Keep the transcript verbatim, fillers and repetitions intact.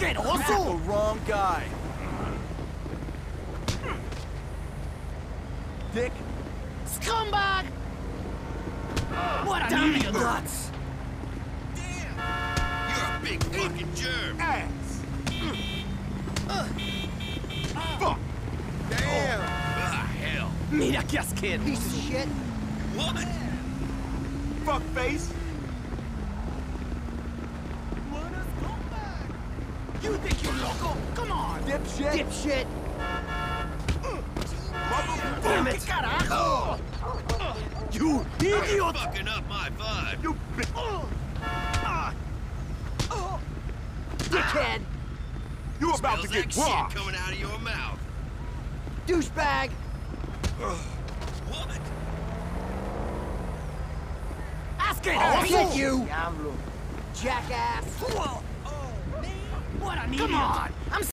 Asqueroso! The wrong guy. Dick. Scumbag! What an idiot! Nuts! Damn! You're a big fucking germ. Ass. Uh. Fuck. Damn! Ah, hell. Mira que asqueroso! Piece of shit. What? Fuck face. You think you're loco? Come on! Dipshit. Dipshit. Damn it! Carajo! You idiot! Fucking up my vibe. You bitch. Dickhead. You about Smells to like get shit robbed. coming out of your mouth. Douchebag. What? Asqueroso! Get you. Jackass. What an idiot! Come on! I'm